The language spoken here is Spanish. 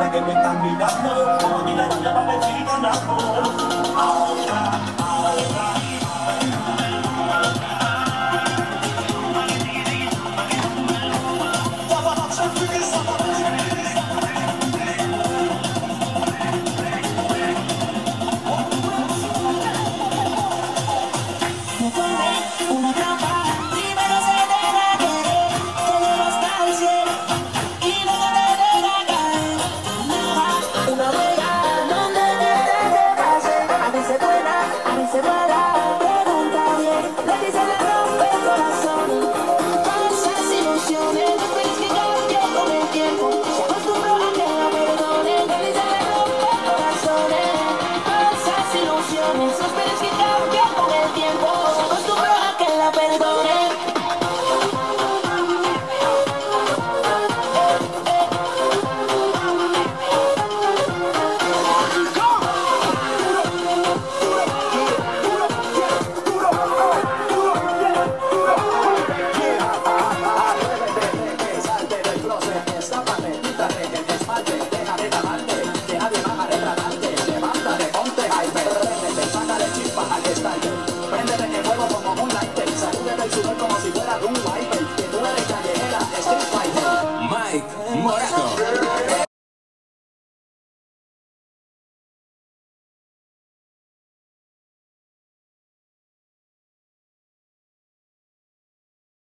que me están mirando, como ni la niña va a decir ganando. Ahora, ahora. Una trampa, primero se deja querer, te lleva hasta el cielo y luego te deja caer. Una huella donde quieres que pase, a veces buena, a veces mala, pregunta bien, le dice le rompe el corazón. Falsas ilusiones, no esperes que cambie con el tiempo, se acostumbró a que la perdone, le dice le rompe el corazón. Falsas ilusiones, no esperes que cambie con el tiempo, se acostumbró a que la perdone. Mike Morato.